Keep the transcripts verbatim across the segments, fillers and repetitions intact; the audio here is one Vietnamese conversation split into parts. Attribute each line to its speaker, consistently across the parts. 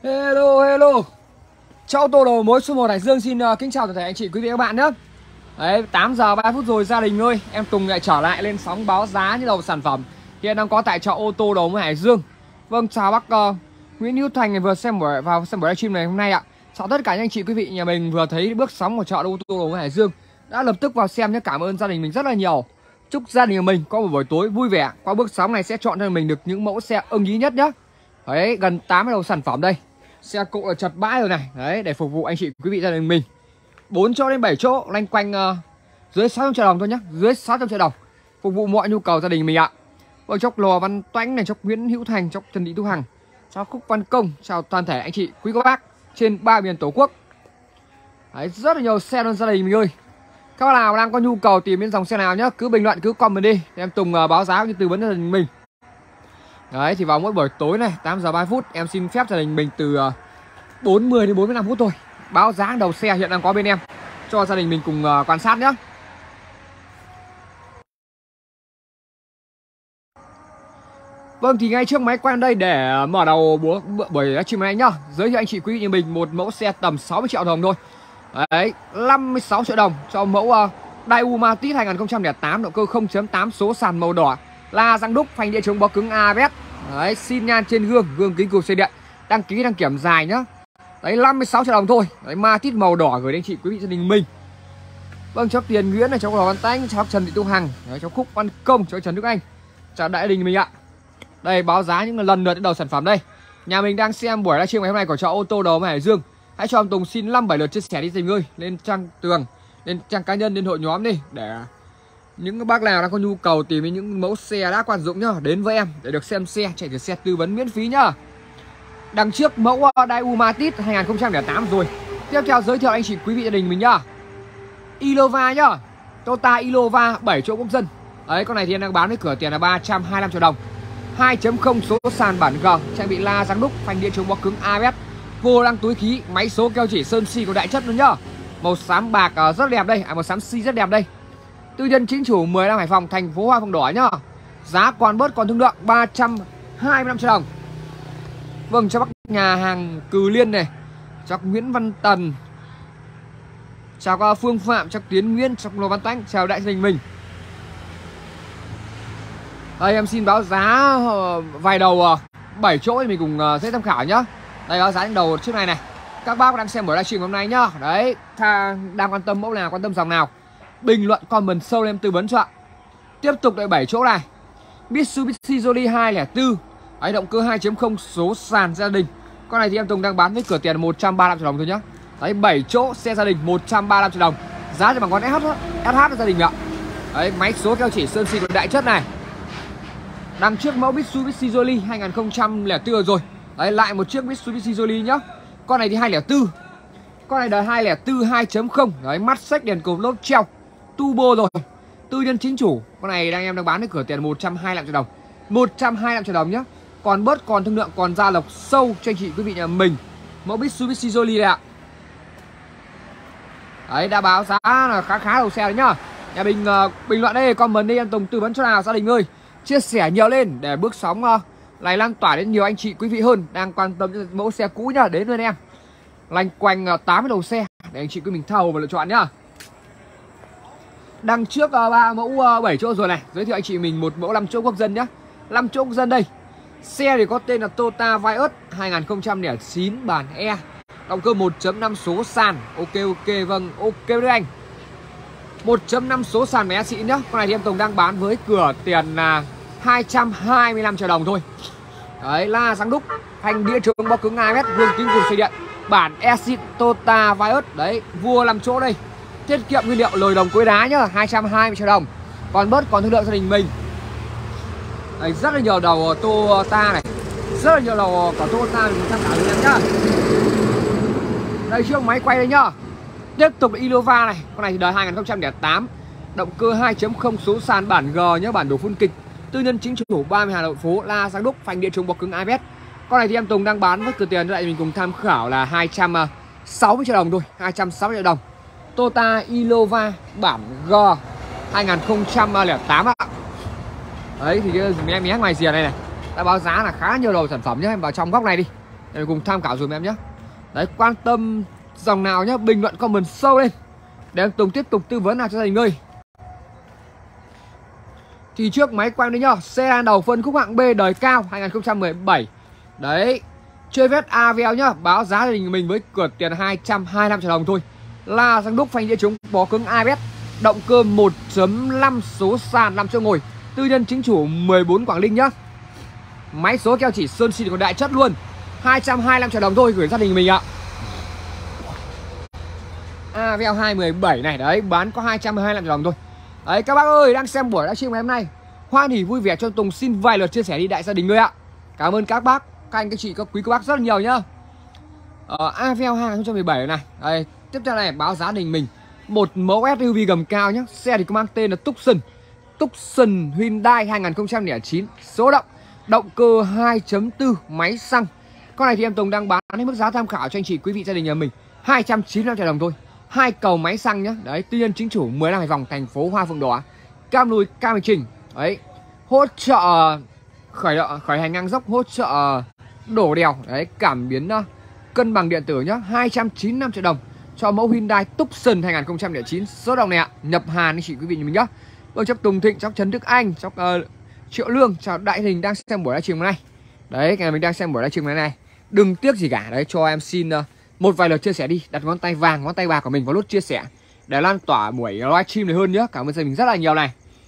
Speaker 1: Hello hello. Cháu Tô Đồ mối số một Hải Dương xin uh, kính chào toàn thể anh chị quý vị các bạn nhé. Đấy, tám giờ ba phút rồi gia đình ơi, em Tùng lại trở lại lên sóng báo giá như đầu sản phẩm hiện đang có tại chợ ô tô Đầu Mối Hải Dương. Vâng, chào bác uh, Nguyễn Hữu Thành vừa xem buổi vào xem buổi livestream này hôm nay ạ. Chào tất cả những anh chị quý vị nhà mình vừa thấy bước sóng của chợ ô tô Đầu Mối Hải Dương đã lập tức vào xem nhé. Cảm ơn gia đình mình rất là nhiều. Chúc gia đình mình có một buổi tối vui vẻ. Qua bước sóng này sẽ chọn cho mình được những mẫu xe ưng ý nhất nhé. Đấy, gần tám đầu sản phẩm đây. Xe cộ là chật bãi rồi này. Đấy, để phục vụ anh chị quý vị gia đình mình. bốn chỗ đến bảy chỗ loanh quanh uh, dưới sáu trăm triệu đồng thôi nhé. Dưới sáu trăm triệu đồng phục vụ mọi nhu cầu gia đình mình ạ. Vâng, chốc Lò Văn Toãnh này, chốc Nguyễn Hữu Thành, chốc Trần Thị Thu Hằng, chào Khúc Văn Công, chào toàn thể anh chị quý các bác trên ba miền Tổ quốc. Đấy, rất là nhiều xe luôn gia đình mình ơi. Các bác nào đang có nhu cầu tìm đến dòng xe nào nhá, cứ bình luận, cứ comment đi, em Tùng uh, báo giá như tư vấn cho gia đình mình. Đấy, thì vào mỗi buổi tối này tám giờ ba phút em xin phép gia đình mình từ uh, bốn mươi đến bốn mươi lăm phút thôi báo giá đầu xe hiện đang có bên em cho gia đình mình cùng uh, quan sát nhé. Vâng, thì ngay trước máy quay đây để mở đầu buổi livestream này nhá, giới thiệu anh chị quý vị như mình một mẫu xe tầm sáu mươi triệu đồng thôi. Đấy, năm mươi sáu triệu đồng cho mẫu uh, Daewoo Matiz hai không không tám, động cơ không chấm tám, số sàn màu đỏ, la răng đúc, phanh đĩa chống bó cứng a bê ét. Đấy, xin nhan trên gương, gương kính cụp xe điện, đăng ký đăng kiểm dài nhá. Đấy, năm mươi sáu triệu đồng thôi. Đấy, Matiz màu đỏ gửi đến anh chị quý vị gia đình mình. Vâng, cháu Tiền Nguyễn này, cháu Lò Văn Toãnh, cháu Trần Thị Thu Hằng, đấy, cháu Khúc Văn Công, cháu Trần Đức Anh, chào đại đình mình ạ. Đây, báo giá những lần lượt đến đầu sản phẩm đây. Nhà mình đang xem buổi livestream ngày hôm nay của chợ ô tô Đầu Mối Hải Dương. Hãy cho em Tùng xin năm bảy lượt chia sẻ đi tình ơi, lên trang tường, lên trang cá nhân, lên hội nhóm đi, để những bác nào đang có nhu cầu tìm đến những mẫu xe đã quan dụng nhá, đến với em để được xem xe, chạy thử xe, tư vấn miễn phí nhá. Đằng trước mẫu Daewoo Matiz hai không không tám rồi. Tiếp theo giới thiệu anh chị quý vị gia đình mình nhá. Innova nhá. Toyota Innova bảy chỗ quốc dân. Đấy, con này thì em đang bán với cửa tiền là ba trăm hai mươi lăm triệu đồng. hai chấm không số sàn bản G, trang bị la răng đúc, phanh đĩa chống bó cứng a bê ét, vô lăng túi khí, máy số keo chỉ sơn xi của đại chất luôn nhá. Màu xám bạc uh, rất đẹp đây, à, màu xám xi rất đẹp đây. Tư nhân chính chủ mười lăm Hải Phòng, thành phố Hoa Phượng Đỏ nhá. Giá còn bớt còn thương lượng ba trăm hai mươi lăm triệu đồng. Vâng, cho bác nhà hàng Cừ Liên này, cho Nguyễn Văn Tần, chào Phương Phạm, chào Tiến Nguyên, chào Lò Văn Toãnh, chào đại gia đình mình. Đây, em xin báo giá uh, vài đầu uh, bảy chỗ thì mình cùng uh, sẽ tham khảo nhá. Đây, báo giá những đầu trước này này. Các bác đang xem buổi livestream hôm nay nhá. Đấy, tha, đang quan tâm mẫu nào, quan tâm dòng nào, bình luận comment sâu em tư vấn cho ạ. Tiếp tục lại bảy chỗ này. Mitsubishi Jolly hai không bốn. Đấy, động cơ hai chấm không, số sàn gia đình. Con này thì em Tùng đang bán với cửa tiền một trăm ba mươi lăm triệu đồng thôi nhá. Đấy, bảy chỗ xe gia đình một trăm ba mươi lăm triệu đồng. Giá cho bằng con ét hát ét hát gia đình ạ. Đấy, máy số keo chỉ sơn xi của đại chất này. Đằng trước mẫu Mitsubishi Jolly hai không không bốn rồi. Đấy, lại một chiếc Mitsubishi Jolly nhá. Con này thì hai không bốn. Con này đời hai không bốn hai chấm không. Đấy, mắt xích, đèn cột lốp treo, turbo rồi. Tư nhân chính chủ. Con này đang em đang bán với cửa tiền một trăm hai mươi lăm triệu đồng. một trăm hai mươi lăm triệu đồng nhá. Còn bớt còn thương lượng, còn ra lộc sâu cho anh chị quý vị nhà mình. Mẫu Mitsubishi Jolly đây ạ. Đấy, đã báo giá là khá khá đầu xe đấy nhá. Nhà mình uh, bình luận đây, comment đi, em Tùng tư vấn cho nào gia đình ơi. Chia sẻ nhiều lên để bước sóng uh, này lan tỏa đến nhiều anh chị quý vị hơn đang quan tâm đến mẫu xe cũ nhá, đến với em. Lanh quanh uh, tám mươi đầu xe để anh chị quý mình thầu và lựa chọn nhá. Đằng trước ba uh, mẫu uh, bảy chỗ rồi này, giới thiệu anh chị mình một mẫu năm chỗ quốc dân nhá. năm chỗ quốc dân đây. Xe thì có tên là Toyota Vios hai không không chín bản E. Động cơ một chấm năm số sàn. Ok ok, vâng, ok đấy anh. một chấm năm số sàn máy xịn nhá. Con này thì em Tùng đang bán với cửa tiền là hai trăm hai mươi lăm triệu đồng thôi. Đấy, la răng đúc, phanh đĩa chống bó cứng a bê ét, gương kính cụp xe điện, bản E xịn Toyota Vios. Đấy, vua làm chỗ đây. Tiết kiệm nguyên liệu, lồi đồng cối đá nhá, hai trăm hai mươi triệu đồng. Còn bớt còn thương lượng gia đình mình. Đấy, rất là nhiều đầu Toyota này, rất là nhiều đầu của Toyota mình tham khảo em nhá. Đây, trước máy quay đây nhá. Tiếp tục là Innova này, con này thì đời hai không không tám, động cơ hai chấm không, số sàn bản G nhá, bản đồ phun kịch, tư nhân chính chủ ba mươi Hà Nội phố, la răng đúc, phanh điện chống bó cứng a bê ét. Con này thì em Tùng đang bán với cửa tiền lại mình cùng tham khảo là hai trăm sáu mươi triệu đồng thôi, hai trăm sáu mươi triệu đồng. Toyota Innova bản G hai không không tám ạ. Đấy, thì cái mé mé ngoài rìa này này đã báo giá là khá nhiều đầu sản phẩm nhé. Em vào trong góc này đi. để cùng tham khảo dùm em nhé. Đấy, quan tâm dòng nào nhá, bình luận comment sâu lên để em Tùng tiếp tục tư vấn nào cho gia đình ơi. Thì trước máy quay đấy nhá, sedan đầu phân khúc hạng B đời cao hai không một bảy. Đấy, chơi vết a vê lờ nhá, báo giá gia đình mình với cửa tiền hai trăm hai mươi lăm triệu đồng thôi. La xăng đúc phanh đĩa trống bó cứng a bê ét, động cơ một chấm năm số sàn năm chỗ ngồi, tư nhân chính chủ mười bốn Quảng Ninh nhá. Máy số keo chỉ sơn xịn còn đại chất luôn. hai trăm hai mươi lăm triệu đồng thôi gửi gia đình mình ạ. a vê lờ hai một bảy này đấy, bán có hai trăm hai mươi lăm triệu đồng thôi. Đấy các bác ơi, đang xem buổi livestream ngày hôm nay, hoan hỉ vui vẻ cho Tùng xin vài lượt chia sẻ đi đại gia đình ơi ạ. Cảm ơn các bác, các anh các chị, các quý các bác rất là nhiều nhá. Ờ, a vê lờ hai không một bảy này. Đây, tiếp theo này báo giá đình mình một mẫu ét u vê gầm cao nhá. Xe thì có mang tên là Tucson. Tucson Hyundai hai không không chín, số động, động cơ hai chấm bốn máy xăng. Con này thì em Tùng đang bán với mức giá tham khảo cho anh chị quý vị gia đình nhà mình hai trăm chín mươi lăm triệu đồng thôi. Hai cầu máy xăng nhá. Đấy, tư nhân chính chủ mười lăm Hải Phòng, thành phố Hoa Phượng Đỏ. Cam lùi cam hành trình. Đấy, hỗ trợ khởi động khởi hành ngang dốc, hỗ trợ đổ đèo. Đấy, cảm biến uh, cân bằng điện tử nhá, hai trăm chín mươi lăm triệu đồng cho mẫu Hyundai Tucson hai không không chín, số đồng này ạ. Nhập Hàn anh chị quý vị nhà mình nhá. Vâng, cháu Tùng Thịnh, cháu Trần Đức Anh, cháu uh, Triệu Lương, chào Đại Hình đang xem buổi livestream này. Đấy, ngày mình đang xem buổi livestream này này. Đừng tiếc gì cả. Đấy, cho em xin uh, một vài lượt chia sẻ đi, đặt ngón tay vàng, ngón tay bạc của mình vào nút chia sẻ để lan tỏa buổi livestream này hơn nhé. Cảm ơn gia đình mình rất là nhiều này.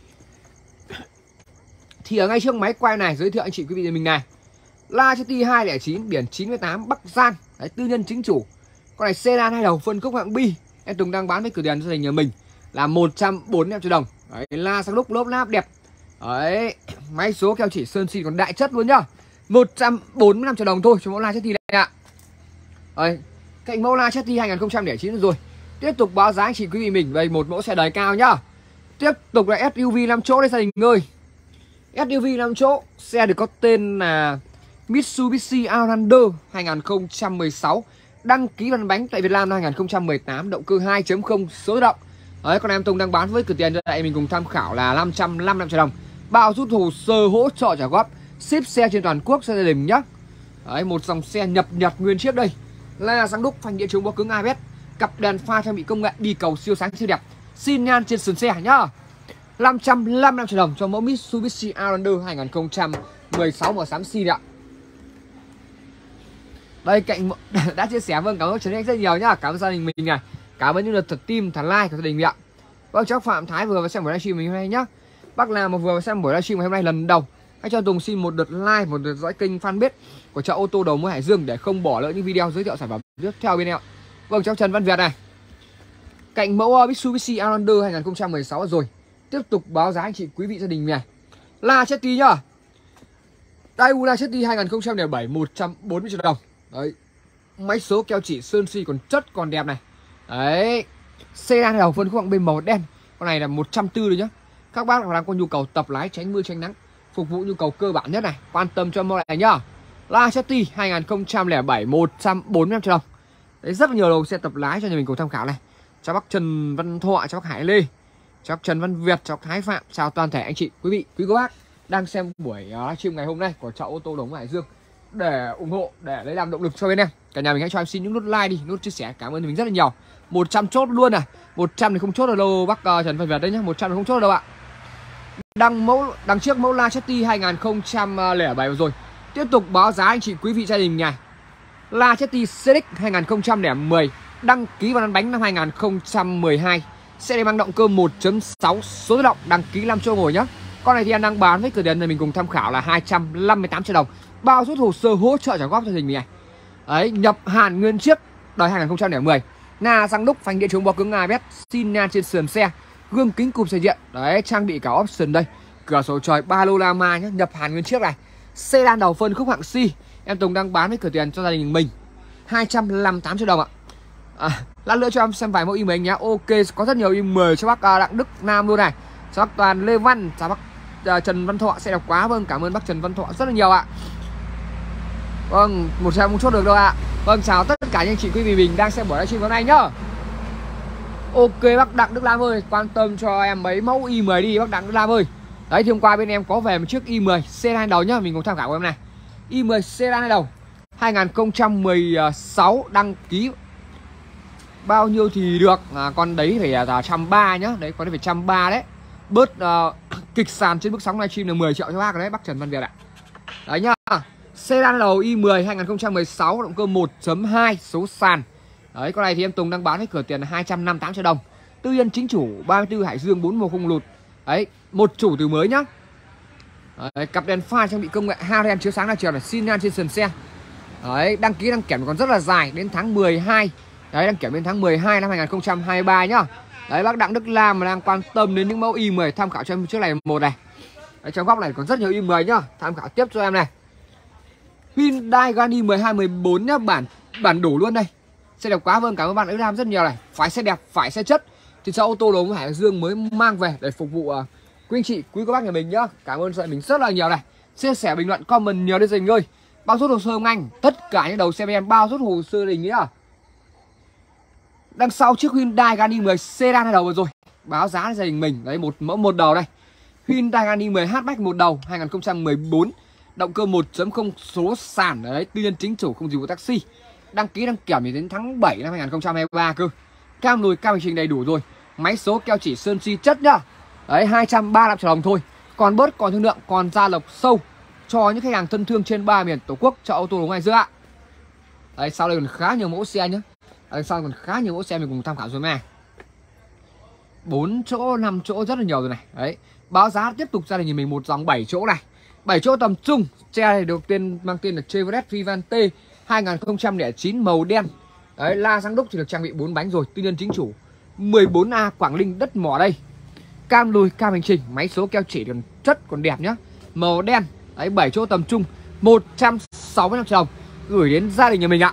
Speaker 1: Thì ở ngay trước máy quay này giới thiệu anh chị quý vị nhà mình này, Lacetti hai không chín biển chín mươi tám Bắc Giang. Đấy, tư nhân chính chủ. Con này sedan hai đầu phân khúc hạng B, em Tùng đang bán với cửa tiền cho gia đình nhà mình là một trăm bốn mươi lăm triệu đồng. Đấy, la sang lúc lốp láp đẹp. Đấy, máy số keo chỉ sơn xịn còn đại chất luôn nhá. một trăm bốn mươi lăm triệu đồng thôi cho mẫu Lacetti này ạ. Đấy, cạnh mẫu Lacetti hai không không chín rồi. Tiếp tục báo giá anh chị quý vị mình về một mẫu xe đời cao nhá. Tiếp tục là ét u vê năm chỗ đây gia đình ơi. ét u vê năm chỗ, xe được có tên là Mitsubishi Outlander hai không một sáu, đăng ký lăn bánh tại Việt Nam năm hai không một tám, động cơ hai chấm không số động. Đấy, con em Tùng đang bán với cửa tiền cho đại mình cùng tham khảo là năm trăm năm mươi lăm triệu đồng. Bao rút hồ sơ hỗ trợ trả góp, ship xe trên toàn quốc cho gia đình nhá. Đấy, một dòng xe nhập nhật nguyên chiếc đây. La xăng đúc phanh đĩa trống bó cứng a bê ét, cặp đèn pha trang bị công nghệ đi cầu siêu sáng siêu đẹp, xin nhan trên sườn xe nhá. năm trăm năm mươi lăm triệu đồng cho mẫu Mitsubishi Outlander hai không một sáu màu xám xi ạ. Đây cạnh đã chia sẻ, vâng, cảm ơn Trần Anh rất nhiều nhá. Cảm ơn gia đình mình này, cảm ơn những lượt thật tim, thật like của gia đình mình ạ. Vâng, cháu Phạm Thái vừa vào xem buổi livestream mình hôm nay nhá. Bác nào mà vừa vào xem buổi livestream ngày hôm nay lần đầu, hãy cho Tùng xin một lượt like, một lượt dõi kênh fanpage của chợ ô tô đầu mối Hải Dương để không bỏ lỡ những video giới thiệu sản phẩm tiếp theo bên em. Vâng, cháu Trần Văn Việt này, cạnh mẫu Mitsubishi Outlander hai không một sáu rồi. Tiếp tục báo giá anh chị quý vị gia đình này, Lacetti nhá. Daewoo Lacetti hai không không bảy một trăm bốn mươi triệu đồng. Đấy, máy số keo chỉ sơn xi còn chất còn đẹp này. Đấy, sedan đầu phân khúc hạng B màu đen. Con này là một trăm bốn mươi rồi nhá. Các bác đang có nhu cầu tập lái tránh mưa tránh nắng, phục vụ nhu cầu cơ bản nhất này, quan tâm cho mẫu này nhá. Lacetti hai không không bảy một trăm bốn mươi lăm triệu đồng. Đấy, rất là nhiều đầu xe tập lái cho nhà mình cùng tham khảo này. Chào bác Trần Văn Thọ, chào bác Hải Lê, chào bác Trần Văn Việt, chào bác Thái Phạm, chào toàn thể anh chị quý vị quý cô bác đang xem buổi livestream ngày hôm nay của chợ ô tô đầu mối Hải Dương để ủng hộ, để lấy làm động lực cho bên em. Cả nhà mình hãy cho em xin những nút like đi, nút chia sẻ, cảm ơn mình rất là nhiều. một trăm chốt luôn à. một trăm thì không chốt được đâu bác uh, Trần Văn Việt đấy nhá, một trăm thì không chốt được đâu ạ. Đăng mẫu đằng trước mẫu Lacetti hai không không bảy rồi. Tiếp tục báo giá anh chị quý vị gia đình này. Lacetti xê ích hai không không một, đăng ký vào lăn bánh năm hai không một hai. Xe này mang động cơ một chấm sáu số tự động, đăng ký năm chỗ ngồi nhá. Con này thì em đang bán với cửa tiền này mình cùng tham khảo là hai trăm năm mươi tám triệu đồng. Bao rút hồ sơ hỗ trợ trả góp cho mình này. Đấy, nhập Hàn nguyên chiếc đời hai không không một. Na xăng đúc phanh đĩa trống bó cứng a bê ét, xin nhan trên sườn xe, gương kính cụp xe diện. Đấy, trang bị cả option đây. Cửa sổ trời ba lô Lama nhá, nhập Hàn nguyên chiếc này. Sedan đầu phân khúc hạng C, em Tùng đang bán với cửa tiền cho gia đình mình hai trăm năm mươi tám triệu đồng ạ. À, lát nữa cho em xem vài mẫu email nhé. Ok, có rất nhiều email cho bác Đặng Đức Nam luôn này, cho bác Toàn Lê Văn, chào bác uh, Trần Văn Thọ, xe đẹp quá. Vâng, cảm ơn bác Trần Văn Thọ rất là nhiều ạ. Vâng, một xe không chốt được đâu ạ. Vâng, chào tất cả những anh chị quý vị mình đang xem buổi livestream hôm nay nhá. Ok bác Đặng Đức Lam ơi, quan tâm cho em mấy mẫu i mười đi bác Đặng Đức Lam ơi. Đấy, thì hôm qua bên em có về một chiếc i mười sedan đầu nhá, mình cùng tham khảo của em này. i mười sedan hai đầu, hai không một sáu đăng ký bao nhiêu thì được, à, con đấy phải là một trăm ba mươi nhá, đấy con đấy phải một trăm ba mươi đấy. Bớt uh, kịch sàn trên mức sóng livestream là mười triệu cho bác rồi đấy, bác Trần Văn Việt ạ. Đấy nhá. Sedan đầu i mười hai không một sáu động cơ một chấm hai số sàn. Đấy, con này thì em Tùng đang bán với cửa tiền là hai trăm năm mươi tám triệu đồng. Tư nhân chính chủ, ba mươi tư Hải Dương, bốn màu không lụt. Đấy, một chủ từ mới nhá. Đấy, cặp đèn pha trang bị công nghệ Haren chiếu sáng đa chiều là xi nhan trên sườn xe. Đấy, đăng ký đăng kiểm còn rất là dài đến tháng mười hai. Đấy, đăng kiểm đến tháng mười hai năm hai không hai ba nhá. Đấy, bác Đặng Đức Lam mà đang quan tâm đến những mẫu i mười tham khảo cho em trước này một này. Đấy, trong góc này còn rất nhiều i mười nhá, tham khảo tiếp cho em này. Hyundai Grand i mười hai mười bốn nhá, bản bản đủ luôn đây. Xe đẹp quá, vâng, cảm ơn bạn Đức Lam rất nhiều này. Phải xe đẹp, phải xe chất thì sao ô tô đồ Hải Dương mới mang về để phục vụ uh, quý anh chị, quý các bác nhà mình nhá. Cảm ơn sự mình rất là nhiều này. Chia sẻ bình luận comment nhiều đến dình ơi. Bao rút hồ sơ không anh? Tất cả những đầu xe em bao rút hồ sơ đình nhá. Đằng sau chiếc Hyundai Grand i mười sedan đầu vừa rồi, báo giá gia đình mình đấy, một mẫu một đầu đây. Hyundai Grand i mười hatchback một đầu hai không một bốn, động cơ một chấm không số sàn đấy, tư nhân chính chủ không dịch vụ taxi. Đăng ký đăng kiểm thì đến tháng bảy năm hai không hai ba cơ. Cam lùi cam hành trình đầy đủ rồi. Máy số keo chỉ sơn si chất nhá. Đấy, hai trăm ba mươi lăm triệu đồng thôi. Còn bớt, còn thương lượng, còn gia lộc sâu cho những khách hàng thân thương trên ba miền Tổ quốc cho ô tô đồng Hải Dương ạ. Đấy, sau đây còn khá nhiều mẫu xe nhá. Đấy, sau còn khá nhiều mẫu xe mình cùng tham khảo rồi mà. bốn chỗ, năm chỗ rất là nhiều rồi này. Đấy, báo giá tiếp tục gia đình nhà mình một dòng bảy chỗ này. bảy chỗ tầm trung. Xe này được tên mang tên là Chevrolet Vivante hai không không chín màu đen. Đấy, la răng đúc thì được trang bị bốn bánh rồi, tư nhân chính chủ. mười bốn A Quảng Ninh đất mỏ đây. Cam lùi cam hành trình, máy số keo chỉ còn chất còn đẹp nhá. Màu đen. Đấy, bảy chỗ tầm trung, một trăm sáu mươi lăm triệu đồng gửi đến gia đình nhà mình ạ.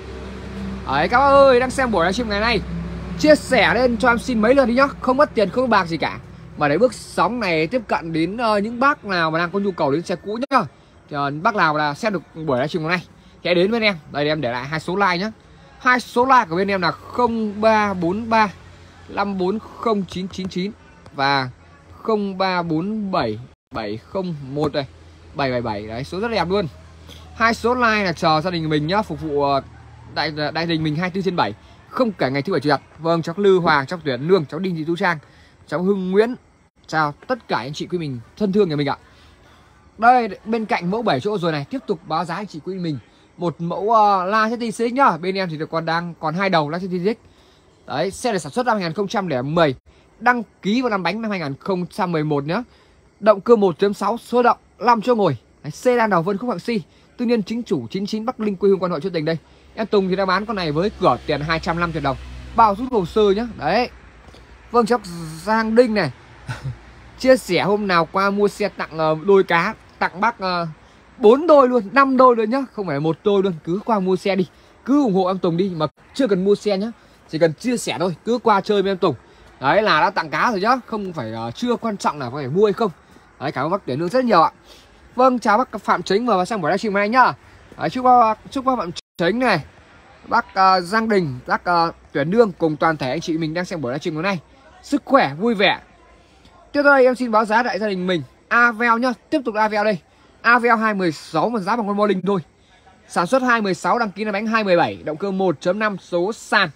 Speaker 1: Đấy, các bác ơi, đang xem buổi livestream ngày nay, chia sẻ lên cho em xin mấy lượt đi nhá, không mất tiền không mất bạc gì cả. Mà để bước sóng này tiếp cận đến uh, những bác nào mà đang có nhu cầu đến xe cũ nhá. Thì, uh, bác nào là xem được buổi livestream ngày nay hãy đến bên em. Đây em để lại hai số like nhá. Hai số like của bên em là không ba bốn ba năm bốn không chín chín chín và không ba bốn bảy bảy không một đây, bảy bảy bảy đấy, số rất đẹp luôn. Hai số like là chờ gia đình mình nhá, phục vụ uh, đại đại đình mình hai mươi tư trên bảy, không kể ngày thứ bảy chủ nhật. Vâng, cháu Lư Hoàng, cháu Tuyển Nương, cháu Đinh Thị Thu Trang, cháu Hưng Nguyễn, chào tất cả anh chị quý mình thân thương nhà mình ạ. Đây, bên cạnh mẫu bảy chỗ rồi này, tiếp tục báo giá anh chị quý mình một mẫu uh, La xê xê nhá. Bên em thì được còn đang còn hai đầu La xê xê. Đấy, xe được sản xuất năm hai không không một, đăng ký vào năm bánh năm hai không một một nhá. Động cơ một chấm sáu số động, năm chỗ ngồi. Đấy, sedan đầu Vân Khúc hạng Si, tư nhân chính chủ chín chín Bắc Ninh quê hương quan hội Châu Tình đây. Em Tùng thì đã bán con này với cửa tiền hai trăm năm mươi triệu đồng, bao rút hồ sơ nhá. Đấy. Vâng, cháu Giang Đinh này. Chia sẻ hôm nào qua mua xe tặng uh, đôi cá, tặng bác bốn uh, đôi luôn, năm đôi luôn nhá, không phải một đôi luôn, cứ qua mua xe đi. Cứ ủng hộ em Tùng đi, mà chưa cần mua xe nhá, chỉ cần chia sẻ thôi, cứ qua chơi với em Tùng. Đấy là đã tặng cá rồi nhá, không phải uh, chưa quan trọng là có phải mua hay không. Đấy, cảm ơn bác Tuyển Nương rất nhiều ạ. Vâng, chào bác Phạm Chính và sang buổi livestream này nhá. Đấy, chúc bác chúc bác Phạm Chính này, bác uh, Giang Đình, bác uh, Tuyển Nương cùng toàn thể anh chị mình đang xem buổi livestream hôm nay sức khỏe vui vẻ. Tiếp theo đây em xin báo giá đại gia đình mình Avel nhá, tiếp tục Avel đây. Avel hai một sáu mà giá bằng con Morning thôi. Sản xuất hai một sáu, đăng ký là bánh hai một bảy, động cơ một chấm năm số sàn.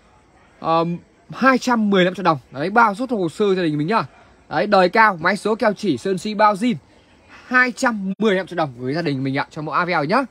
Speaker 1: Uh, hai trăm mười lăm triệu đồng. Đấy, bao rút hồ sơ gia đình mình nhá. Đấy, đời cao, máy số keo chỉ sơn si bao zin. hai trăm mười lăm triệu đồng gửi gia đình mình ạ, cho mẫu Avel nhá.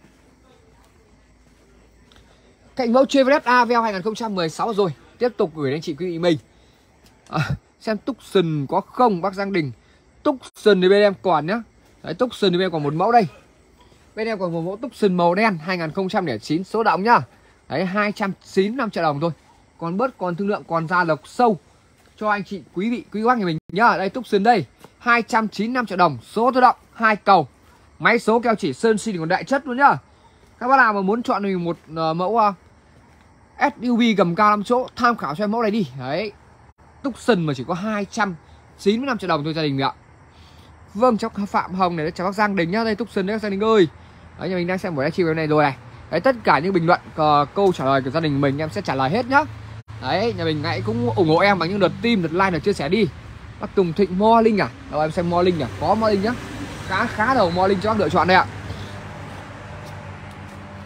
Speaker 1: Cạnh mẫu Chevrolet Avel hai không một sáu rồi, tiếp tục gửi đến anh chị quý vị mình. À, xem Tucson có không bác Giang Đình. Tucson thì bên em còn nhá. Đấy, Tucson thì bên em còn một mẫu đây. Bên em còn một mẫu Tucson màu đen hai không không chín số động nhá. Đấy, hai trăm chín mươi lăm triệu đồng thôi. Còn bớt, còn thương lượng, còn ra lộc sâu cho anh chị quý vị quý bác nhà mình nhá. Đây Tucson đây, hai trăm chín mươi lăm triệu đồng, số tự động, hai cầu. Máy số keo chỉ sơn xi còn đại chất luôn nhá. Các bác nào mà muốn chọn mình một uh, mẫu uh, ét u vê gầm cao năm chỗ, tham khảo cho em mẫu này đi. Đấy, Tucson mà chỉ có hai trăm chín mươi lăm triệu đồng thôi gia đình mình ạ. Vâng, cháu Phạm Hồng này, chào bác Giang Đình nhá. Đây Tucson đấy các gia đình ơi. Đấy, nhà mình đang xem buổi livestream này rồi này. Đấy, tất cả những bình luận uh, câu trả lời của gia đình mình em sẽ trả lời hết nhá. Đấy, nhà mình hãy cũng ủng hộ em bằng những lượt tim, lượt like, lượt chia sẻ đi. Bác Tùng Thịnh Mo Linh à? Đâu em xem Mo Linh à? Có Mo Linh nhá. Khá khá đầu Mo Linh cho bác lựa chọn đây ạ.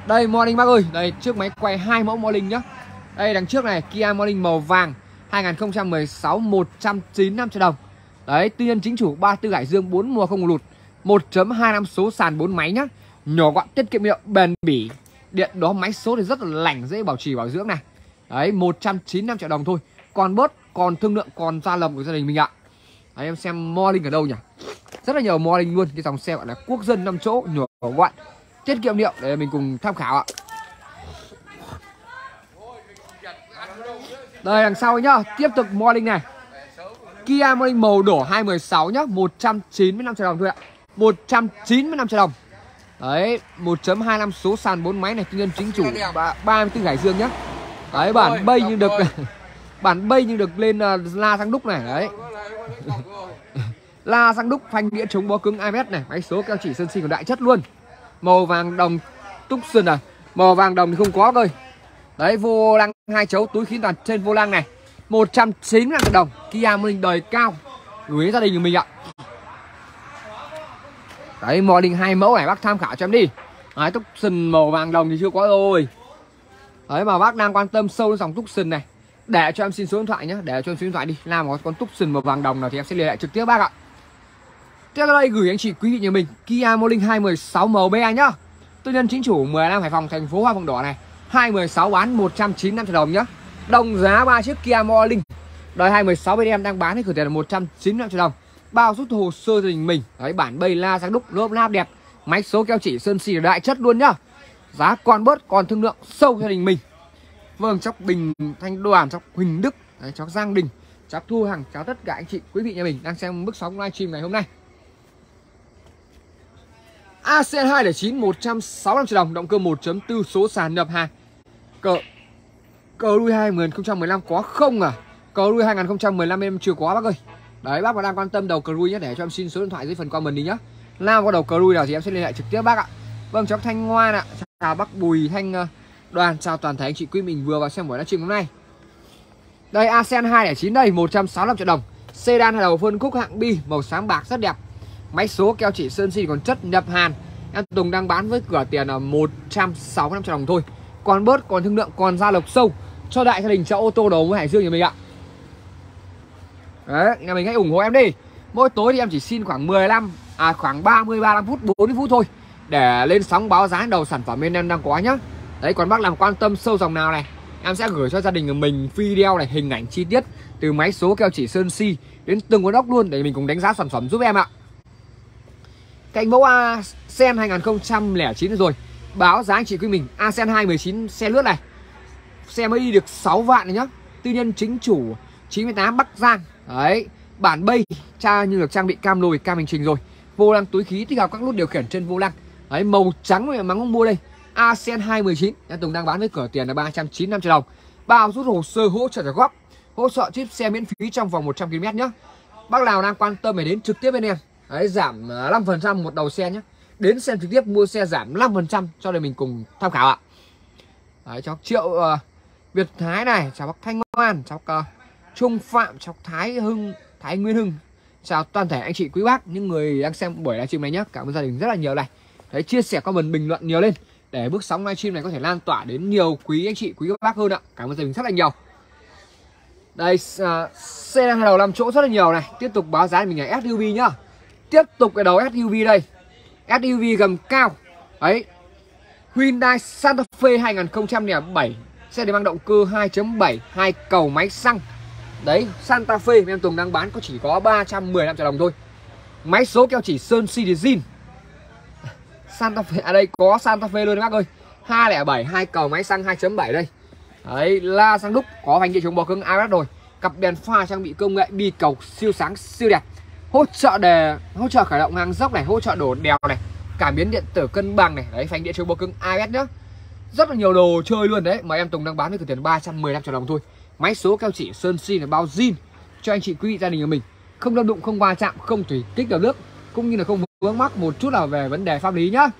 Speaker 1: Đây Morning bác ơi, đây trước máy quay hai mẫu Morning nhá. Đây đằng trước này Kia Morning màu vàng hai nghìn không trăm mười sáu một trăm chín mươi lăm triệu đồng. Đấy, tư nhân chính chủ ba mươi tư Hải Dương, bốn mùa không lụt, một chấm hai năm số sàn, bốn máy nhá. Nhỏ gọn, tiết kiệm điện, bền bỉ. Điện đó máy số thì rất là lành, dễ bảo trì bảo dưỡng này. Đấy, một trăm chín mươi lăm triệu đồng thôi. Còn bớt, còn thương lượng, còn gia lồng của gia đình mình ạ. Đấy, em xem Morning ở đâu nhỉ? Rất là nhiều Morning luôn, cái dòng xe gọi là quốc dân năm chỗ, nhỏ gọn, tiết kiệm điện, để mình cùng tham khảo ạ. Đây đằng sau nhá, tiếp tục Morning này. Kia Morning màu đỏ hai mười sáu nhá, một trăm chín mươi lăm triệu đồng thôi ạ. một trăm chín mươi lăm triệu đồng. Đấy, một chấm hai năm số sàn, bốn máy này, tư nhân chính chủ ba mươi tư Hải Dương nhá. Đấy, bản bay nhưng được bản bay nhưng được lên uh, la sang đúc này đấy. La sang đúc, phanh đĩa chống bó cứng i em ét này, máy số keo chỉ sơn xi còn đại chất luôn. Màu vàng đồng Tucson à, màu vàng đồng thì không có cơ. Đấy, vô lăng hai chấu, túi khí toàn trên vô lăng này, một trăm chín mươi lăm triệu đồng. Kia Morning đời cao, gửi đến gia đình của mình ạ. Đấy, Morning hai mẫu này bác tham khảo cho em đi. Đấy, Tucson màu vàng đồng thì chưa có rồi. Đấy, mà bác đang quan tâm sâu đến dòng Tucson này, để cho em xin số điện thoại nhé, để cho em xin điện thoại đi. Làm có con Tucson màu vàng đồng nào thì em sẽ liên hệ trực tiếp bác ạ. Tiếp theo đây gửi anh chị quý vị nhà mình Kia Morning hai mười sáu màu bê nhá. Tư nhân chính chủ mười lăm Hải Phòng, thành phố Hoa Phượng Đỏ này, hai mười sáu bán một trăm chín mươi lăm triệu đồng nhá. Đồng giá ba chiếc Kia Morning đời hai mười sáu bên em đang bán thì khởi tiền là một trăm chín mươi lăm triệu đồng. Bao rút hồ sơ gia đình mình. Đấy, bản bay la sang đúc, lốp láp đẹp, máy số keo chỉ sơn xì đại chất luôn nhá. Giá còn bớt, còn thương lượng sâu gia đình mình. Vâng, chóc Bình Thanh Đoàn, chóc Huỳnh Đức, đấy, chóc Giang Đình, chóc Thu Hằng, chào tất cả anh chị quý vị nhà mình đang xem bước sóng livestream ngày hôm nay. a xê hai không chín một trăm sáu mươi lăm triệu đồng, động cơ một chấm bốn số sàn nhập hàng. Cờ Cờ đuôi hai không một lăm có không à? Cờ đuôi hai không một lăm em chưa có bác ơi. Đấy, bác mà đang quan tâm đầu cờ đuôi nhé, để cho em xin số điện thoại dưới phần comment đi nhá. Nào có đầu cờ đuôi nào thì em sẽ liên hệ trực tiếp bác ạ. Vâng, cháu Thanh Ngoan ạ. Chào bác Bùi Thanh Đoàn, chào toàn thể anh chị quý mình vừa vào xem buổi livestream hôm nay. Đây a xê hai không chín đây, một trăm sáu mươi lăm triệu đồng. Sedan hai đầu phân khúc hạng B, màu xám bạc rất đẹp. Máy số keo chỉ sơn xi còn chất, nhập hàn. Em Tùng đang bán với cửa tiền là một trăm sáu mươi lăm triệu đồng thôi. Còn bớt, còn thương lượng, còn gia lộc sâu cho đại gia đình cháu ô tô đầu với Hải Dương nhà mình ạ. Đấy, nhà mình hãy ủng hộ em đi. Mỗi tối thì em chỉ xin khoảng mười lăm à khoảng ba mươi ba mươi lăm phút, bốn mươi phút thôi để lên sóng báo giá đầu sản phẩm bên em đang có nhá. Đấy, còn bác làm quan tâm sâu dòng nào này, em sẽ gửi cho gia đình của mình video này, hình ảnh chi tiết từ máy số keo chỉ sơn xi đến từng con ốc luôn để mình cùng đánh giá sản phẩm giúp em ạ. Cạnh mẫu Ascend hai không không chín rồi. Báo giá anh chị quý mình Ascend hai mười chín xe lướt này. Xe mới đi được sáu vạn này nhá. Tư nhân chính chủ chín mươi tám Bắc Giang. Đấy, bản bay cha như được trang bị cam lùi, cam hành trình rồi. Vô lăng túi khí tích hợp các nút điều khiển trên vô lăng. Đấy, màu trắng mà mắng không mua đây. Ascend hai mười chín em Tùng đang bán với cửa tiền là ba trăm chín mươi lăm triệu đồng. Bao rút hồ sơ, hỗ trợ trả góp, hỗ trợ chip xe miễn phí trong vòng một trăm ki lô mét nhá. Bác nào đang quan tâm phải đến trực tiếp bên em. Đấy, giảm năm phần trăm một đầu xe nhé. Đến xem trực tiếp mua xe giảm năm phần trăm cho để mình cùng tham khảo ạ. Đấy, cháu Triệu uh, Việt Thái này, chào bác Thanh Ngoan, cháu uh, Trung Phạm, cháu Thái Hưng, Thái Nguyên Hưng. Chào toàn thể anh chị quý bác, những người đang xem buổi livestream này nhé. Cảm ơn gia đình rất là nhiều này. Đấy, chia sẻ comment bình luận nhiều lên để bước sóng livestream này có thể lan tỏa đến nhiều quý anh chị quý bác hơn ạ. Cảm ơn gia đình rất là nhiều. Đây, uh, xe đang hai đầu năm chỗ rất là nhiều này. Tiếp tục báo giá mình là ét u vê nhá. Tiếp tục cái đầu ét u vê đây. ét u vê gầm cao. Đấy, Hyundai Santa Fe hai không không bảy. Xe để mang động cơ hai chấm bảy, hai cầu máy xăng. Đấy, Santa Fe em Tùng đang bán có chỉ có ba trăm mười lăm triệu đồng thôi. Máy số keo chỉ sơn xê đê zin. Santa Fe, à đây có Santa Fe luôn các bác ơi. hai không bảy, hai cầu máy xăng hai chấm bảy đây. Đấy, la sang đúc, có vành địa chống bò cứng i em ét rồi. Cặp đèn pha trang bị công nghệ bi cầu siêu sáng siêu đẹp. Hỗ trợ đề hỗ trợ khởi động ngang dốc này, hỗ trợ đổ đèo này, cảm biến điện tử cân bằng này. Đấy, phanh điện chống bò cứng i em ét nhá. Rất là nhiều đồ chơi luôn đấy, mà em Tùng đang bán với cửa tiền ba trăm mười lăm triệu đồng thôi. Máy số keo chỉ sơn xi là bao zin cho anh chị quý vị gia đình của mình. Không đâm đụng, không va chạm, không thủy kích đầu nước, cũng như là không vướng mắc một chút nào về vấn đề pháp lý nhá.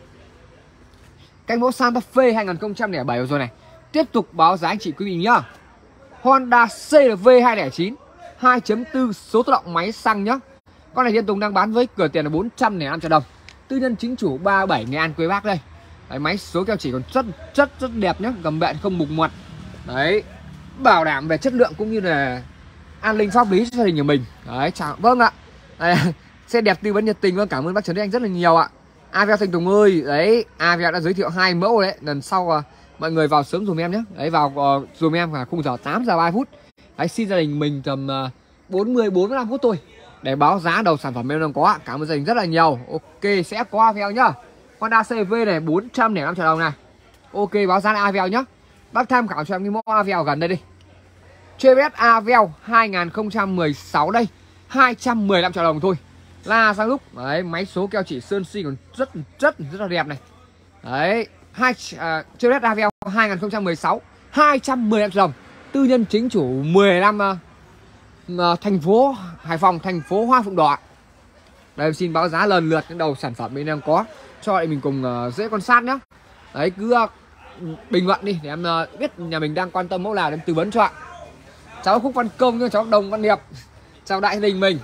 Speaker 1: Cánh mẫu Santa Fe hai không không bảy rồi này. Tiếp tục báo giá anh chị quý vị nhá. Honda xê lờ vê hai không chín hai chấm bốn số tự động máy xăng nhá. Con này Thiên Tùng đang bán với cửa tiền là bốn trăm lẻ năm triệu đồng. Tư nhân chính chủ ba mươi bảy Nghệ An Quế Bắc đây. Đấy, máy số keo chỉ còn rất rất rất đẹp nhá, gầm bện không mục mặt. Đấy, bảo đảm về chất lượng cũng như là an ninh pháp lý cho gia đình của mình. Đấy, chào vâng ạ. Đây, xe đẹp tư vấn nhiệt tình. Vâng, cảm ơn bác Trần Đức Anh rất là nhiều ạ. Avel Thanh Tùng ơi, đấy, Avel đã giới thiệu hai mẫu đấy. Lần sau uh, mọi người vào sớm dùm em nhé. Đấy, vào uh, dùm em vào khung giờ tám giờ ba phút. Đấy, xin gia đình mình tầm uh, bốn mươi bốn mươi lăm phút thôi để báo giá đầu sản phẩm em đang có ạ. Cảm ơn gia đình rất là nhiều. Ok, sẽ có Avel nhá. Honda xê vê này bốn trăm lẻ năm triệu đồng này. Ok, báo giá là Avel nhá. Bác tham khảo cho em cái mẫu Avel gần đây đi. Chevrolet Avel hai không một sáu đây, hai trăm mười lăm triệu đồng thôi. La sang lúc đấy, máy số keo chỉ sơn xi còn rất rất rất là đẹp này. Đấy, hai uh, Chevrolet Avel hai không một sáu hai trăm mười lăm triệu đồng. Tư nhân chính chủ mười lăm uh, uh, thành phố Hải Phòng, thành phố Hoa Phượng Đỏ. Đây em xin báo giá lần lượt những đầu sản phẩm bên em có cho mình cùng uh, dễ quan sát nhá. Đấy, cứ uh, bình luận đi để em uh, biết nhà mình đang quan tâm mẫu nào để em tư vấn cho ạ. Cháu Khúc Văn Công nhưng cháu Đồng Văn Điệp. Chào đại gia đình mình.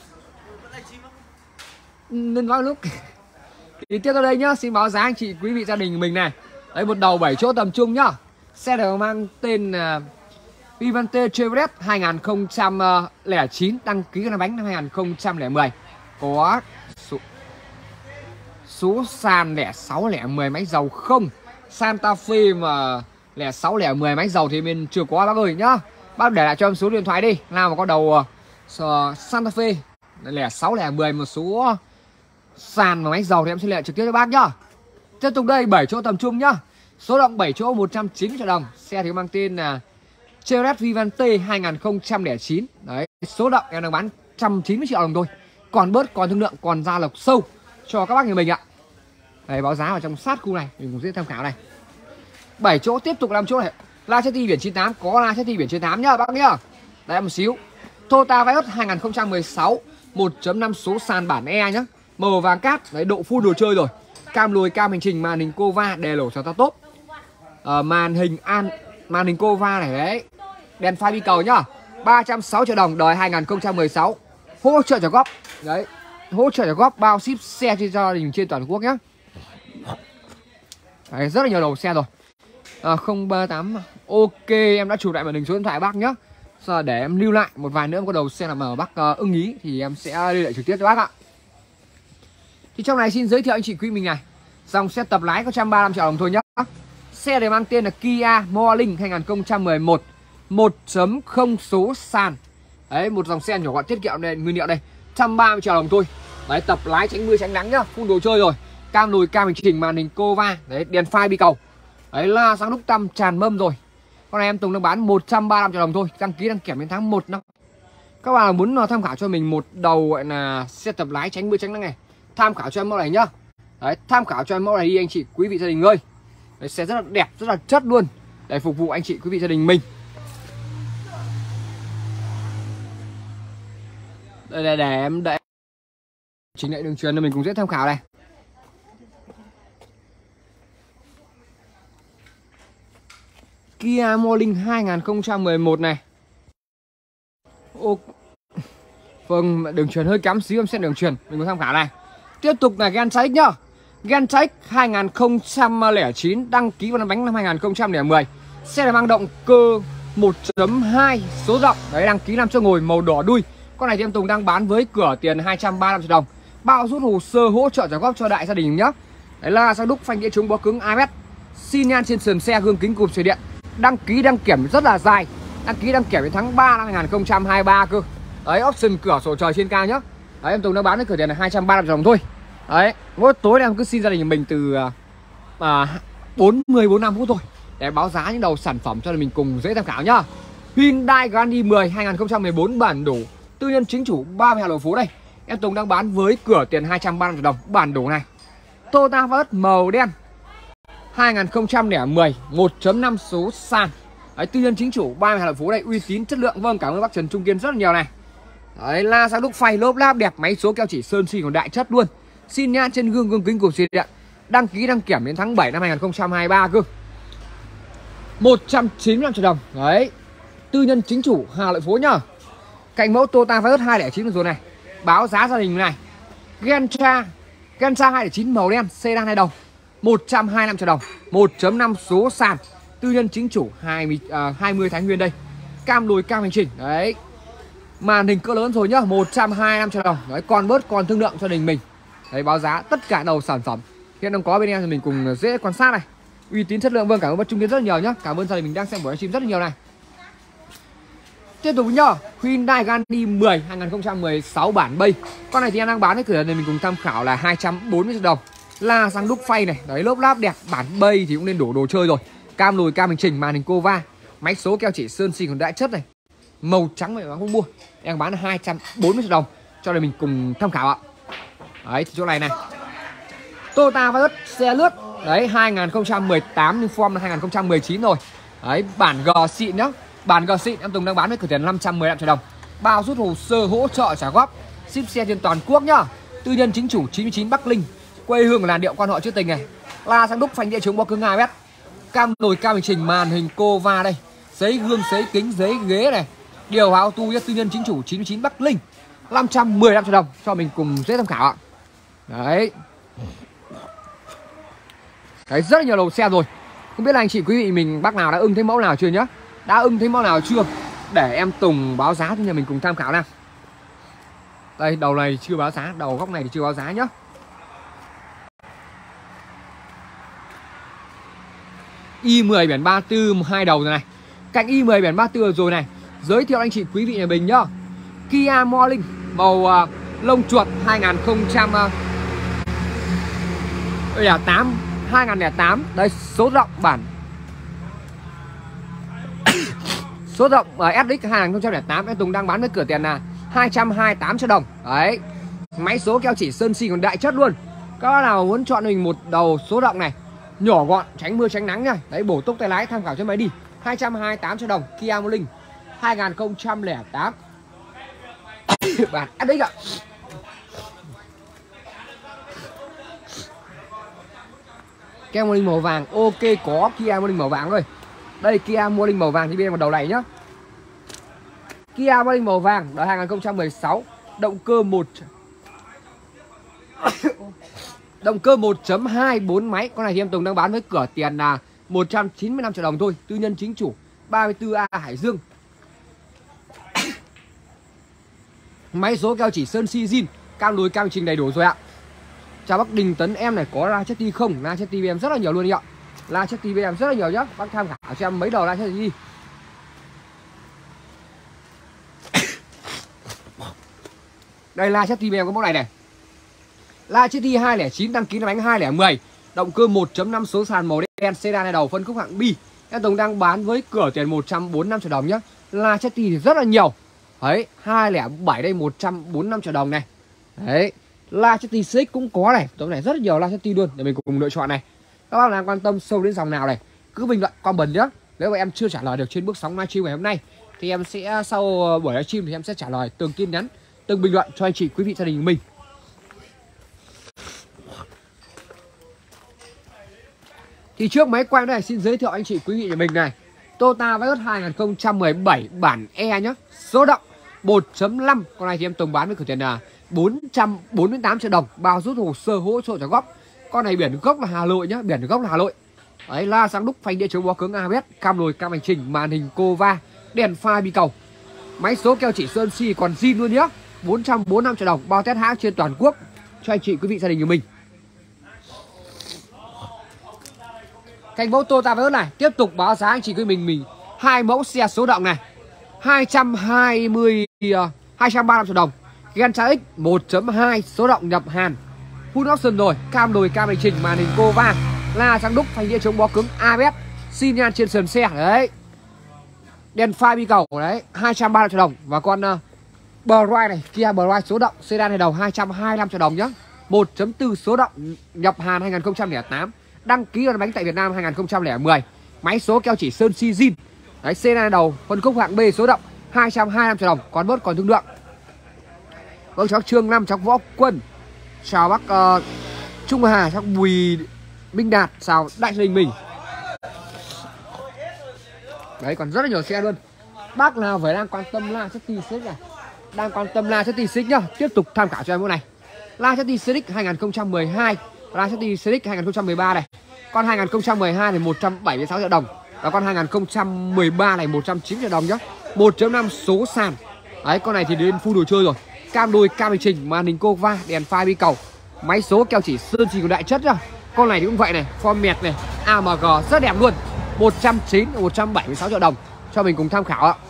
Speaker 1: Nên vào lúc thì tiếp theo đây nhá, xin báo giá anh chị quý vị gia đình mình này. Đấy, một đầu bảy chỗ tầm trung nhá. Xe đều mang tên uh, Vivante Chevrolet hai không không chín, đăng ký năm bánh năm hai không không không. Có số, số sàn lẻ sáu lẻ mười máy dầu không. Santa Fe mà lẻ sáu lẻ mười máy dầu thì mình chưa có bác ơi nhá. Bác để lại cho em số điện thoại đi. Nào mà có đầu uh, Santa Fe lẻ sáu lẻ mười một số sàn và máy dầu thì em sẽ liên hệ trực tiếp cho bác nhá. Tiếp tục đây, bảy chỗ tầm trung nhá. Số động bảy chỗ một trăm chín mươi triệu đồng. Xe thì mang tên là Chevrolet Vivante hai không không chín. Đấy, số động em đang bán một trăm chín mươi triệu đồng thôi. Còn bớt, còn thương lượng, còn gia lộc sâu cho các bác nhà mình ạ. Đây, báo giá ở trong sát khu này mình cũng sẽ tham khảo này. bảy chỗ tiếp tục làm chỗ này. Lacetti biển chín tám, có Lacetti biển chín tám nhá bác nhá. Đây một xíu. Toyota Vios hai không một sáu một chấm năm số sàn bản E nhá. Màu vàng cát, đấy, độ full đồ chơi rồi. Cam lùi, cam hành trình, màn hình Cova, đè lỗ cho ta tốt. À, màn hình an màn hình Cova này đấy. Đèn pha bi cầu nhá. ba trăm sáu mươi triệu đồng, đời hai không một sáu. Hỗ trợ trả góp. Đấy, hỗ trợ trả góp bao ship xe cho gia đình trên toàn quốc nhá. Đấy, rất là nhiều đầu xe rồi. À, không ba tám. Ok, em đã chụp lại màn hình số điện thoại bác nhá. Giờ để em lưu lại một vài nữa có đầu xe nào mà bác uh, ưng ý thì em sẽ liên hệ trực tiếp cho bác ạ. Thì trong này xin giới thiệu anh chị quý mình này. Dòng xe tập lái có một trăm ba mươi lăm triệu đồng thôi nhá. Xe này mang tên là Kia Morning hai không một một một chấm không số sàn. Đấy, một dòng xe nhỏ gọn tiết kiệm này, nguyên liệu đây, một trăm ba mươi triệu đồng thôi. Đấy, tập lái tránh mưa tránh nắng nhá, full đồ chơi rồi. Cam lùi, cam hành trình, màn hình Cova, đấy, đèn pha bi cầu. Đấy, la sáng lúc tăm tràn mâm rồi. Con này em Tùng đang bán một trăm ba mươi lăm triệu đồng thôi, đăng ký đăng kiểm đến tháng một năm. Các bạn muốn tham khảo cho mình một đầu gọi là xe tập lái tránh mưa tránh nắng này, tham khảo cho em mẫu này nhá. Đấy, tham khảo cho em mẫu này đi anh chị quý vị gia đình ơi. Đấy, xe rất là đẹp, rất là chất luôn để phục vụ anh chị quý vị gia đình mình. Đây là để em để chỉnh lại đường truyền cho mình cũng dễ tham khảo này. Kia Morning hai không một một này. Ô, vâng, đường truyền hơi cắm xíu, em sẽ đường truyền mình có tham khảo này. Tiếp tục là Gentrack nhá. Gentrack hai không không chín, đăng ký vào năm bánh năm hai không một không. Xe này mang động cơ một chấm hai số rộng, đấy, đăng ký năm chỗ ngồi, màu đỏ đuôi. Con này thì em Tùng đang bán với cửa tiền hai trăm ba mươi lăm triệu đồng. Bao rút hồ sơ hỗ trợ trả góp cho đại gia đình nhá. Đấy là sang đúc phanh đĩa trúng bó cứng a bê ét. Xin nhan trên sườn xe, gương kính cụp sưởi điện. Đăng ký đăng kiểm rất là dài. Đăng ký đăng kiểm đến tháng ba năm hai không hai ba cơ. Đấy, option cửa sổ trời trên cao nhá. Đấy, em Tùng đang bán với cửa tiền là hai trăm ba mươi lăm triệu đồng thôi. Đấy, mỗi tối em cứ xin gia đình mình từ à, bốn mươi bốn mươi lăm phút thôi để báo giá những đầu sản phẩm cho mình cùng dễ tham khảo nhá. Hyundai Grand i mười hai không một bốn bản đủ, tư nhân chính chủ ba mươi hai đầu phố đây. Em Tùng đang bán với cửa tiền hai trăm ba mươi lăm triệu đồng bản đủ này. Toyota Vios màu đen hai không một không một chấm năm số sàn. Đấy, tư nhân chính chủ ba mươi hai đầu phố đây, uy tín chất lượng. Vâng, cảm ơn bác Trần Trung Kiên rất là nhiều này. Đấy, la sang đúc phay lốp láp đẹp, máy số keo chỉ sơn xi còn đại chất luôn. Xin nhan trên gương gương kính cụp sưởi điện. Đăng ký đăng kiểm đến tháng bảy năm hai không hai ba cơ. một trăm chín mươi lăm triệu đồng. Đấy, tư nhân chính chủ Hà Nội phố nhá. Cạnh mẫu Toyota Vios hai không chín rồi này. Báo giá gia đình này. Gentra Gentra hai không chín màu đen, sedan hai đầu. một trăm hai mươi lăm triệu đồng. một chấm năm số sàn, tư nhân chính chủ hai mươi, uh, hai mươi Thái Nguyên đây. Cam lùi cam hành trình. Đấy. Màn hình cỡ lớn rồi nhá, một trăm hai mươi lăm triệu đồng. Đấy, còn bớt còn thương lượng cho đình mình. Đấy, báo giá tất cả đầu sản phẩm hiện đang có bên em thì mình cùng dễ quan sát này. Uy tín chất lượng. Vâng, cảm ơn bác Trung Tiến rất là nhiều nhá. Cảm ơn gia đình mình đang xem buổi livestream rất là nhiều này. Tiếp tục nhá, Hyundai Gandhi mười hai nghìn không trăm mười sáu bản bay. Con này thì em đang bán cái cửa này mình cùng tham khảo là hai trăm bốn mươi triệu đồng. La răng đúc phay này, đấy, lốp láp đẹp, bản bay thì cũng nên đổ đồ chơi rồi. Cam lùi cam hành trình, màn hình Cova, máy số keo chỉ sơn xi còn đại chất này. Màu trắng này mà không mua. Em bán là hai trăm bốn mươi triệu đồng cho nên mình cùng tham khảo ạ. Đấy, thì chỗ này này. Toyota Vios xe lướt. Đấy, hai nghìn không trăm mười tám nhưng form là hai nghìn không trăm mười chín rồi. Đấy, bản G xịn nhá. Bản G xịn em Tùng đang bán với cửa tiền năm trăm mười lăm triệu đồng. Bao rút hồ sơ hỗ trợ trả góp, ship xe trên toàn quốc nhá. Tư nhân chính chủ chín mươi chín Bắc Linh, quê hương làn điệu quan họ trữ tình này. La sang đúc phanh địa chống bó cứng hai mét. Cam nồi cam hành trình, màn hình Cova đây. Giấy gương, giấy kính, giấy ghế này. Điều hòa auto tư nhân chính chủ chín mươi chín Bắc Linh, năm trăm mười lăm triệu đồng cho mình cùng dễ tham khảo ạ. Đấy. Đấy, rất là nhiều đầu xe rồi. Không biết là anh chị quý vị mình bác nào đã ưng thấy mẫu nào chưa nhá. Đã ưng thấy mẫu nào chưa? Để em Tùng báo giá cho nhà mình cùng tham khảo nào. Đây, đầu này chưa báo giá, đầu góc này thì chưa báo giá nhá. i mười biển ba tư hai đầu rồi này. Cạnh i mười biển ba tư rồi này. Giới thiệu anh chị quý vị nhà mình nhá. Kia Morning màu uh, lông chuột hai nghìn không trăm uh, đây là tám hai nghìn không trăm lẻ tám. Đây, số rộng bản số rộng ở ét ích hai nghìn không trăm lẻ tám em Tùng đang bán với cửa tiền là hai trăm hai mươi tám triệu đồng. Đấy. Máy số keo chỉ sơn xi còn đại chất luôn. Các bác nào muốn chọn mình một đầu số rộng này, nhỏ gọn, tránh mưa tránh nắng nha. Đấy, bổ túc tay lái tham khảo cho máy đi. hai trăm hai mươi tám triệu đồng. Kia Morning hai nghìn không trăm lẻ tám. Bản ét ích ạ. Kia Morning màu vàng. Ok, có Kia Morning màu vàng rồi. Đây, Kia Morning màu vàng thì bên vào đầu này nhá. Kia Morning màu vàng đời hai nghìn không trăm mười sáu, động cơ một động cơ một chấm hai bốn máy. Con này thì em Tùng đang bán với cửa tiền là một trăm chín mươi lăm triệu đồng thôi. Tư nhân chính chủ ba mươi tư A Hải Dương. Máy số keo chỉ sơn xi zin, cam lùi cam trình đầy đủ rồi ạ. Chào bác Đình Tấn, em này có la chất ti không? La chất ti với em rất là nhiều luôn đi ạ. La chất ti với em rất là nhiều nhá. Bác tham khảo cho em mấy đầu la chất ti. Đây, la chất ti với em có mẫu này này. La chất ti hai không chín, đăng ký là bánh hai không một không. Động cơ một chấm năm số sàn màu đen, sedan này đầu phân khúc hạng B. Em Tùng đang bán với cửa tiền một trăm bốn mươi lăm triệu đồng nhá. La chất ti thì rất là nhiều. Đấy, hai không bảy đây một trăm bốn mươi lăm triệu đồng này. Đấy, La chất ti xê ích cũng có này. Tóm này rất là nhiều la chất ti luôn để mình cùng lựa chọn này. Các bác nào quan tâm sâu đến dòng nào này, cứ bình luận comment nhá. Nếu mà em chưa trả lời được trên bước sóng livestream ngày hôm nay thì em sẽ sau buổi livestream thì em sẽ trả lời từng tin nhắn, từng bình luận cho anh chị quý vị gia đình của mình. Thì trước máy quay này xin giới thiệu anh chị quý vị nhà mình này. Toyota Vios hai nghìn không trăm mười bảy bản E nhá. Số động một chấm năm. Con này thì em Tùng bán với cửa tiền là bốn trăm bốn mươi tám triệu đồng, bao rút hồ sơ hỗ trợ trả góp. Con này biển gốc là Hà Nội nhá, biển gốc là Hà Nội. Đấy, la sang đúc phanh địa chống bó cứng a bê ét, cam lùi cam hành trình, màn hình Cova, đèn pha bi cầu. Máy số keo chỉ sơn xi còn zin luôn nhá. bốn trăm bốn mươi lăm triệu đồng, bao test hãng trên toàn quốc cho anh chị quý vị gia đình của mình. Cạnh mẫu Toyota Vios này tiếp tục báo giá anh chị quý mình mình hai mẫu xe số động này. hai trăm hai mươi hai trăm ba mươi lăm triệu đồng. Gentra X một chấm hai số động nhập Hàn. Full option rồi, cam lùi cam hành trình, màn hình Cova, la sang đúc phanh đĩa chống bó cứng a bê ét, xi nhan trên sườn xe đấy. Đèn pha bi cầu đấy, hai trăm ba mươi triệu đồng. Và con uh, Bride này, Kia Bride số động sedan này đầu hai trăm hai mươi lăm triệu đồng nhá. một chấm bốn số động nhập Hàn hai nghìn không trăm lẻ tám. Đăng ký là bánh tại Việt Nam hai nghìn không trăm lẻ mười. Máy số keo chỉ sơn xi zin. Đấy, sedan này đầu phân khúc hạng B số động hai trăm hai mươi lăm triệu đồng, còn bớt còn thương lượng. Vâng, cháu Trương Năm, cháu Võ Quân. Chào bác uh, Trung Hà, cháu Bùi Minh Đạt, chào đại gia đình mình. Đấy, còn rất là nhiều xe luôn. Bác nào phải đang quan tâm la chất ti xê ích này, đang quan tâm la chất ti xê ích nhá, tiếp tục tham khảo cho em mẫu này. La chất ti xê ích hai nghìn không trăm mười hai, Lacetti xê ích hai không một ba này. Con hai không một hai thì một trăm bảy mươi sáu triệu đồng. Và con hai không một ba này một trăm chín mươi triệu đồng nhá. một chấm năm số sàn. Đấy, con này thì đến full đồ chơi rồi. Cam đôi, cam hành trình, màn hình Cova, đèn pha bi cầu, máy số keo chỉ sơn chỉ của đại chất nhá. Con này thì cũng vậy này, format này, a em giê rất đẹp luôn. một trăm chín mươi, một trăm bảy mươi sáu triệu đồng. Cho mình cùng tham khảo ạ.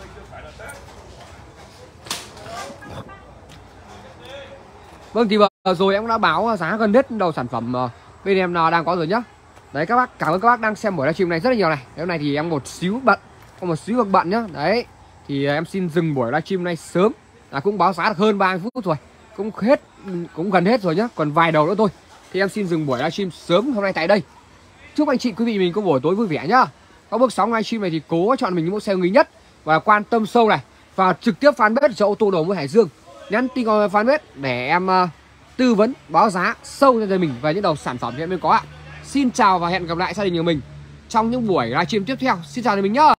Speaker 1: Vâng, thì vừa rồi em cũng đã báo giá gần hết đầu sản phẩm bên em đang có rồi nhá. Đấy các bác, cảm ơn các bác đang xem buổi livestream này rất là nhiều này. Hôm nay thì em một xíu bận, có một xíu bận bận nhá. Đấy, thì em xin dừng buổi livestream này sớm. Là cũng báo giá được hơn ba mươi phút rồi. Cũng hết, cũng gần hết rồi nhá, còn vài đầu nữa thôi. Thì em xin dừng buổi livestream sớm hôm nay tại đây. Chúc anh chị quý vị mình có buổi tối vui vẻ nhá. Các bước sóng livestream này thì cố chọn mình những mẫu xe ưng ý nhất và quan tâm sâu này, và trực tiếp fanpage cho ô tô đầu mối Hải Dương. Nhắn tin vào fanpage để em uh, tư vấn báo giá sâu cho gia mình về những đầu sản phẩm thì em mới có ạ. Xin chào và hẹn gặp lại gia đình nhà mình trong những buổi livestream tiếp theo. Xin chào gia đình mình nhá.